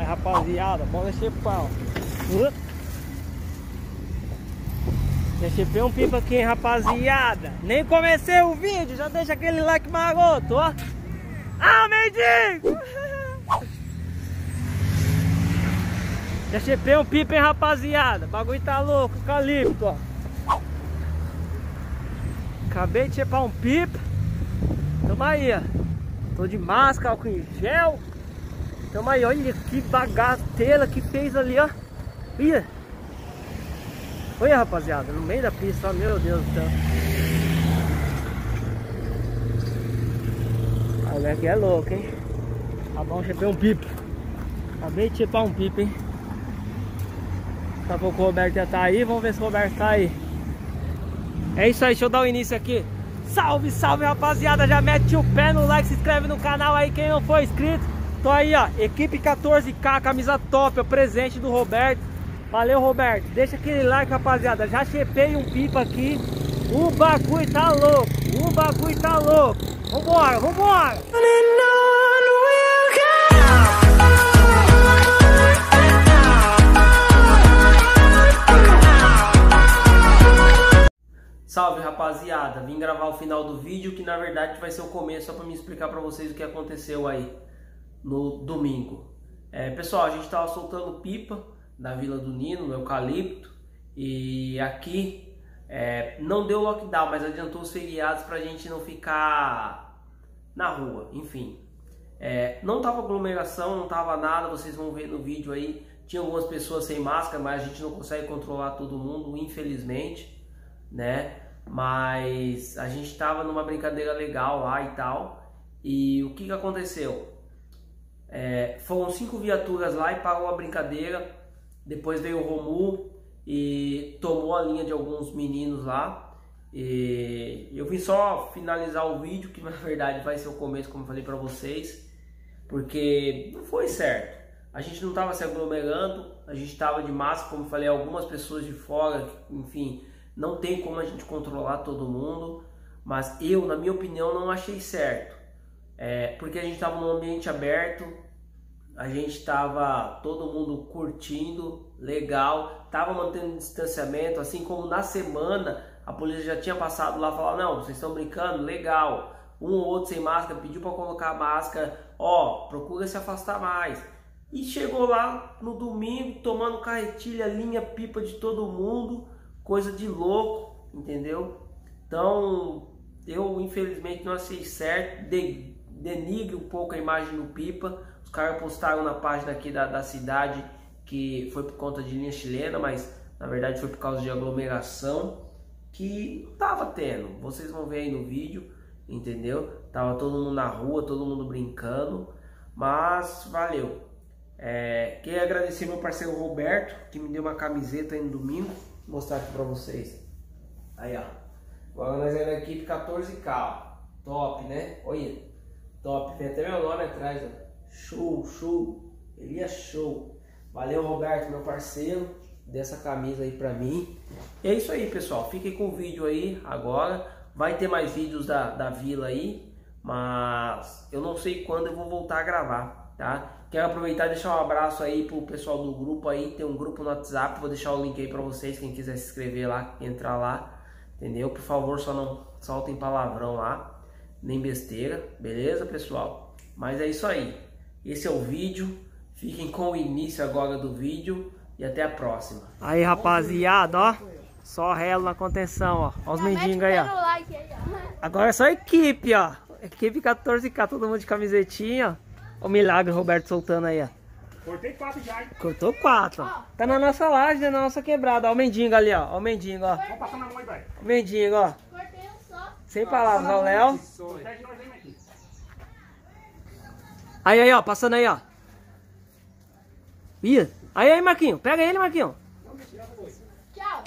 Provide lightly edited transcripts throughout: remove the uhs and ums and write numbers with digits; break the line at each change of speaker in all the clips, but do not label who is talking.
rapaziada, bora chepar, ó. Já chepei um pipa aqui, hein, rapaziada. Nem comecei o vídeo, já deixa aquele like maroto, ó. Ah, mendigo! Já chepei um pipa, hein, rapaziada. O bagulho tá louco, eucalipto, ó. Acabei de chepar um pipa. Tamo aí, ó. Tô de máscara, álcool em gel. Tamo aí, olha que bagatela que fez ali, ó. Olha. Olha, rapaziada, no meio da pista, ó. Meu Deus do céu. Olha que é louco, hein. Tá bom, chepei um pipa. Acabei de chepar um pipa, hein. Daqui a pouco o Roberto já tá aí. Vamos ver se o Roberto tá aí. É isso aí, deixa eu dar o início aqui. Salve, salve, rapaziada. Já mete o pé no like, se inscreve no canal aí quem não for inscrito. Tô aí, ó, equipe 14K, camisa top, ó, presente do Roberto. Valeu, Roberto. Deixa aquele like, rapaziada. Já chepei um pipa aqui. O bagulho tá louco. O bagulho tá louco. Vambora, vambora. Salve, rapaziada, vim gravar o final do vídeo, que na verdade vai ser o começo, só para me explicar para vocês o que aconteceu aí no domingo. Pessoal, a gente estava soltando pipa da Vila do Nino, no eucalipto, e aqui não deu lockdown, mas adiantou os feriados para a gente não ficar na rua, enfim. Não tava aglomeração, não tava nada, vocês vão ver no vídeo aí, tinha algumas pessoas sem máscara, mas a gente não consegue controlar todo mundo, infelizmente, né? Mas a gente tava numa brincadeira legal lá e tal. E o que que aconteceu? Foram 5 viaturas lá e parou a brincadeira. Depois veio o Romulo e tomou a linha de alguns meninos lá. E eu vim só finalizar o vídeo, que na verdade vai ser o começo, como eu falei pra vocês, porque não foi certo. A gente não tava se aglomerando, a gente tava de máscara, como eu falei, algumas pessoas de fora, enfim. Não tem como a gente controlar todo mundo, mas eu, na minha opinião, não achei certo. Porque a gente estava num ambiente aberto, a gente estava todo mundo curtindo, legal, estava mantendo distanciamento, assim como na semana a polícia já tinha passado lá e falado, não, vocês estão brincando, legal. Um ou outro sem máscara pediu para colocar a máscara, ó, procura se afastar mais. E chegou lá no domingo, tomando carretilha, linha, pipa de todo mundo. Coisa de louco, entendeu? Então, eu infelizmente não achei certo, denigre um pouco a imagem do pipa. Os caras postaram na página aqui da cidade que foi por conta de linha chilena, mas na verdade foi por causa de aglomeração que não tava tendo. Vocês vão ver aí no vídeo, entendeu? Tava todo mundo na rua, todo mundo brincando, mas valeu. Queria agradecer meu parceiro Roberto, que me deu uma camiseta aí no domingo. Vou mostrar aqui pra vocês. Aí, ó. Agora nós é da equipe 14K, ó. Top, né? Olha. Top. Tem até meu nome atrás, ó. Show, show. Ele é show. Valeu, Roberto, meu parceiro. Dessa camisa aí pra mim. E é isso aí, pessoal. Fiquem com o vídeo aí agora. Vai ter mais vídeos da vila aí. Mas eu não sei quando eu vou voltar a gravar, tá? Quero aproveitar e deixar um abraço aí pro pessoal do grupo aí, tem um grupo no WhatsApp, vou deixar o link aí pra vocês, quem quiser se inscrever lá, entrar lá, entendeu? Por favor, só não soltem palavrão lá, nem besteira, beleza, pessoal? Mas é isso aí, esse é o vídeo, fiquem com o início agora do vídeo e até a próxima. Aí, rapaziada, ó, só relo na contenção, ó os mendigos aí, ó. Agora é só equipe, ó, equipe 14K, todo mundo de camisetinha, ó. O milagre, Roberto soltando aí, ó.
Cortei 4 já.
Cortou 4, ó. Tá na nossa laje, na nossa quebrada. Ó o mendigo ali, ó. Ó o mendigo, ó.
Vamos passar na mão aí, vai.
O mendigo, ó.
Cortei um só.
Sem palavras, ó, o Léo.
Protege nós aí, Marquinhos.
Aí, ó. Passando aí, ó. Ih. Aí, Marquinhos. Pega ele, Marquinhos.
Tchau.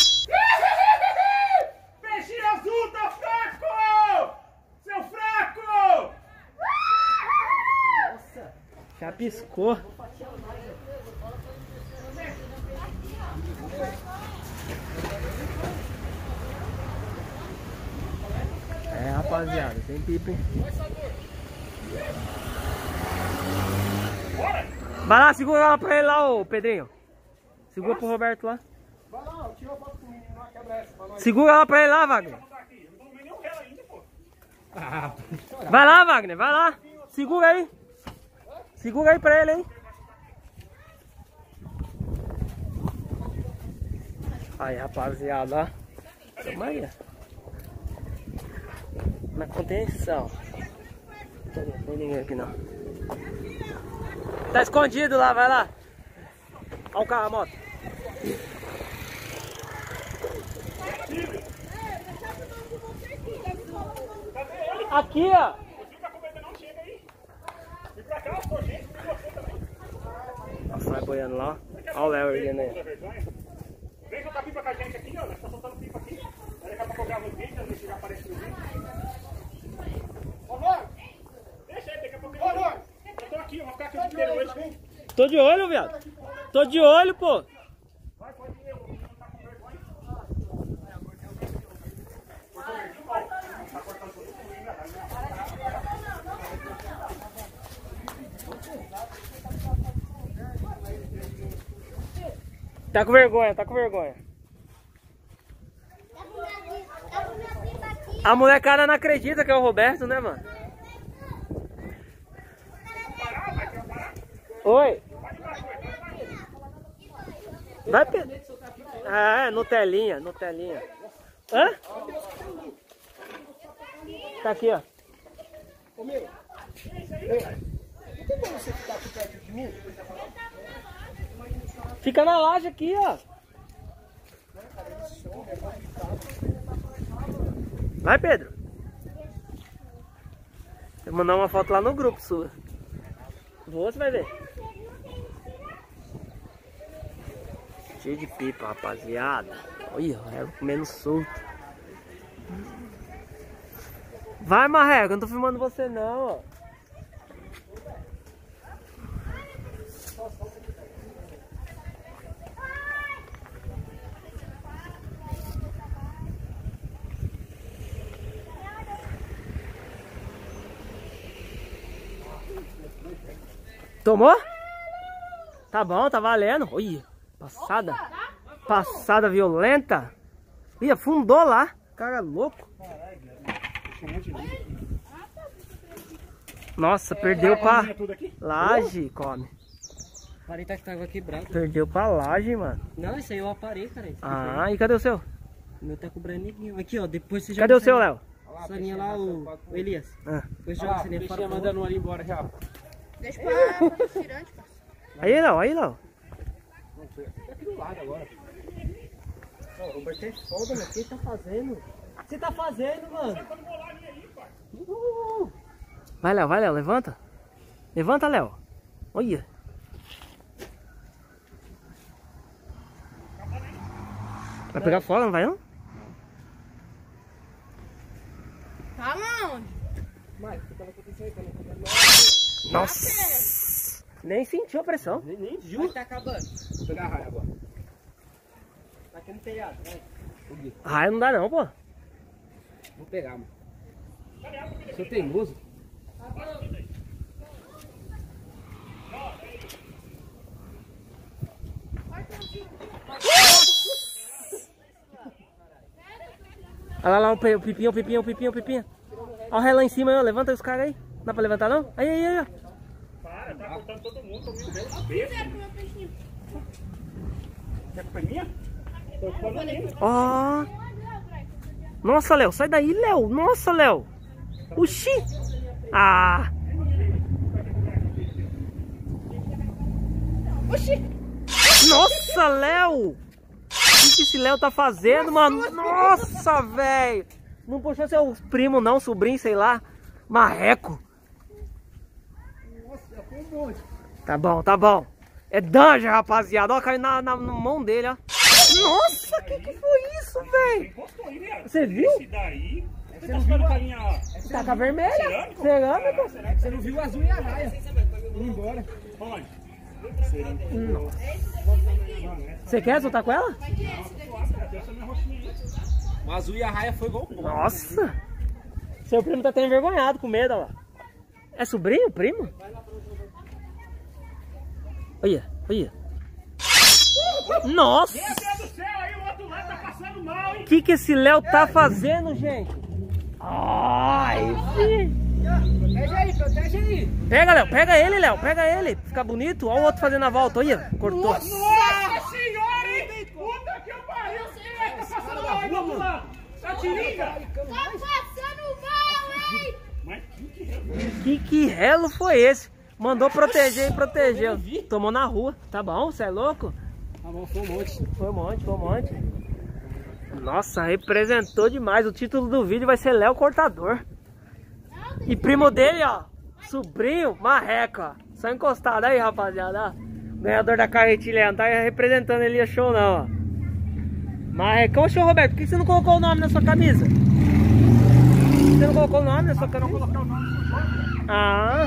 Peixe azul, tá fraco! Seu fraco!
Já piscou. Rapaziada, tem pipa, hein?
Bora!
Vai lá, segura lá pra ele lá, ô Pedrinho. Segura pro Roberto lá.
Vai lá, tira a foto com o menino lá, quebra essa pra nós.
Segura lá pra ele lá, Wagner.
Eu não tomei nenhum réu ainda, pô.
Vai lá, Wagner, vai lá. Segura aí. Segura aí pra ele, hein. Aí, rapaziada, ó. Toma aí, ó. Na contenção. Não tem ninguém aqui, não. Tá escondido lá, vai lá. Olha o carro, a moto. Aqui, ó.
Fica com medo não, chega aí. Vem pra cá, pô, gente, com você também.
Nossa, vai boiando lá. Olha o Léo erguendo aí.
Vem soltar pipa com a gente aqui, ó. Nós tá soltando pipa aqui. Aí daqui a pouco eu gravo os vídeos, ver se já aparece no vídeo. Ô, Loro! Deixa aí, daqui a pouco eu... Ô, Loro! Eu tô aqui, eu vou ficar aqui o dia inteiro hoje.
Tô de olho, viado. Tô de olho, pô.
Vai, pode ir, eu vou tá com vergonha.
Tá com vergonha, tá com vergonha. A molecada não acredita que é o Roberto, né, mano? Oi. Vai, Pedro. Ah, Nutelinha, Nutelinha. Hã? Tá aqui, ó.
Ô, meu. Não tem como você ficar aqui perto de mim?
Fica na laje aqui, ó. Vai, Pedro. Vou mandar uma foto lá no grupo sua. Você vai ver. Cheio de pipa, rapaziada. Olha, ela comendo solto. Vai, Marreco, eu não tô filmando você não, ó. Tomou? Tá bom, tá valendo. Olha, passada. Passada violenta. Ih, afundou lá. Cara louco. Nossa, perdeu pra laje, come.
Parei tá que tava quebrado.
Perdeu pra laje, mano.
Não, isso aí eu aparei, cara.
Ah, e cadê o seu?
O meu tá com o braneguinho. Aqui, ó, depois você já...
Cadê o seu, Léo?
Essa linha lá, o Elias.
Ah.
Depois joga essa linha fora.
mandando ali embora já.
Deixa pra tirante, parceiro.
Aí, Léo, aí, Léo.
Fica aqui do lado agora.
Ô, o Roberto é foda, mano. O que ele tá fazendo? O que você tá fazendo, mano?
Vai, Léo, levanta. Levanta, Léo. Olha. Vai pegar fogo, não vai não?
Tá onde?
Nossa! Nem sentiu a pressão.
Nem viu. Vai tá acabando.
Vou pegar a raia agora.
Tá aqui no telhado, vai.
Raia não dá não, pô.
Vou pegar, mano. Sou teimoso.
Olha lá, o pipinho. Olha o ré lá em cima, ó. Levanta os caras aí. Não dá pra levantar não? Aí, ó.
Para, tá cortando todo mundo, tô meio na cabeça. Quer que foi minha? Tô com a minha.
Ó. Nossa, Léo, sai daí, Léo. Nossa, Léo. Oxi. Ah.
Oxi!
Nossa, Léo. O que esse Léo tá fazendo, mano? Nossa, velho. Não puxou seu primo não, sobrinho, sei lá. Marreco. Tá bom. É Danger, rapaziada. Ó, caiu na mão dele, ó. Nossa, que foi isso, velho?
Encostou aí, velho.
Você viu?
Esse daí. Você tá ficando com a linha...
Tá com a vermelha.
Cerâmico?
Cerâmico.
Você não viu o azul e a raia? Indo embora.
Onde?
Você quer soltar com ela?
O azul e a raia foi igual.
Nossa. Seu primo tá até envergonhado, com medo, ó lá. É sobrinho, primo? Olha, olha. Nossa!
Meu Deus do céu, aí o outro lado tá passando mal, hein?
O que esse Léo tá fazendo, gente? Ai, filho.
Protege aí, protege aí.
Pega, Léo, pega ele, Léo, pega ele. Fica bonito. Olha o outro fazendo a volta, olha. Cortou.
Nossa senhora, hein? Puta que eu pariu, tá passando mal aí do outro lado. Tá tiringa?
Tá passando mal, hein?
Mas
Que relo foi esse? Mandou proteger e protegeu. Tomou na rua. Tá bom, você é louco?
Tá bom, foi um monte.
Foi um monte, foi um monte. Nossa, representou demais. O título do vídeo vai ser Léo Cortador. E primo dele, ó. Sobrinho, marreco, ó. Só encostado aí, rapaziada. Ó. Ganhador da carretilha. Não tá representando ele, show não, ó. Marrecão, show, Roberto. Por que você não colocou o nome na sua camisa? Você não colocou o nome na sua camisa? Ah.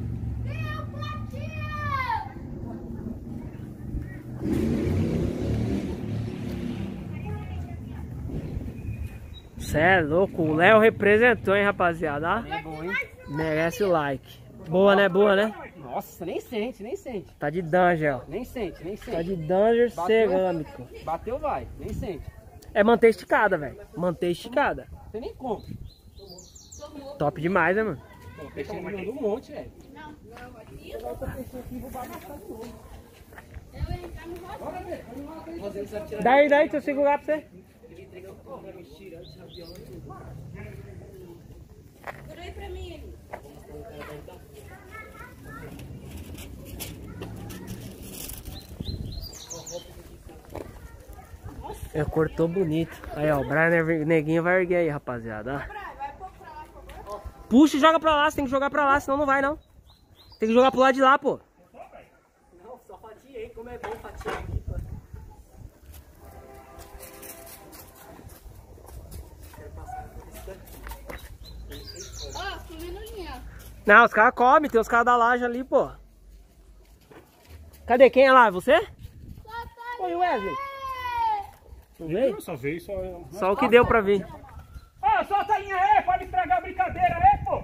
Cê é louco, o Léo representou, hein, rapaziada?
É bom, hein?
Merece o like. Boa, né? Boa, né?
Nossa, nem sente, nem sente.
Tá de danger, ó.
Nem sente, nem sente.
Tá de danger
Bateu.
cerâmico.
Bateu, vai, nem sente.
É manter esticada, velho. Manter esticada.
Não tem nem como.
Top demais, né, mano?
O peixe mandou um monte, velho.
Daí, deixa eu segurar pra você.
Segura aí pra mim, ele.
É, cortou bonito. Aí, ó, o Brian Neguinho vai erguer aí, rapaziada.
Vai pôr pra lá, por favor.
Puxa e joga pra lá, você tem que jogar pra lá, senão não vai, não. Tem que jogar pro lado de lá, pô.
Não, só fatiei, como é bom fatiar aqui, pô.
Ó, tô vendo linha.
Não, os caras comem, tem os caras da laje ali, pô. Cadê? Quem é lá? Você? Oi, Wesley. Não veio?
só veio, só...
Só o que deu pra vir.
Ó, solta a linha aí, pode estragar a brincadeira aí, pô.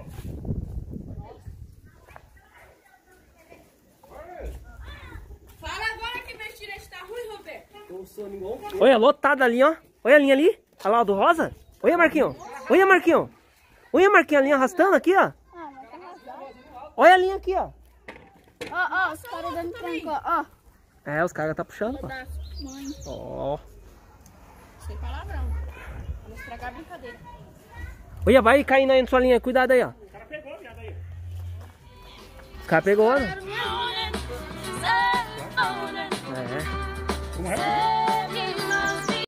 Fala agora que meu estirete tá ruim, Roberto.
Eu sou igual.
Olha, lotado ali, ó. Olha a linha ali. Olha lá, o do rosa. Olha, Marquinhos. Olha, Marquinhos. Olha, Marquinhos, a linha arrastando aqui, ó. Olha a linha aqui, ó.
Ó, os caras dando tranco, ó.
É, os caras tá puxando, pô.
Mãe,
Ó.
sem palavrão. Vamos estragar a brincadeira.
Olha, vai caindo aí na sua linha. Cuidado aí, ó.
O cara pegou, viado aí.
Os caras pegou, né?
Quero minha linha.